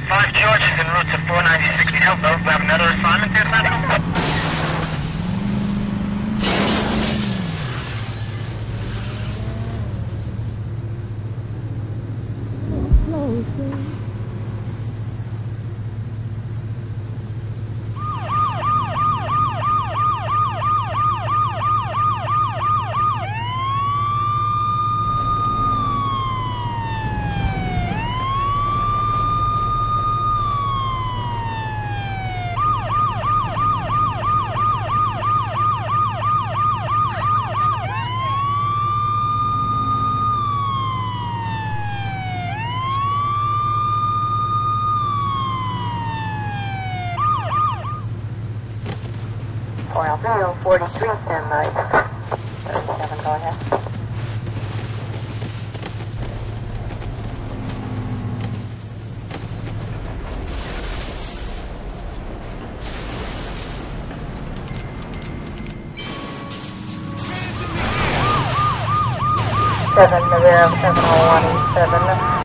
5 George is en route to 496 Elbow. We have another assignment there, Pinnacle. Alpha 43, stand by. 37, go ahead. Seven, Navarro 7017.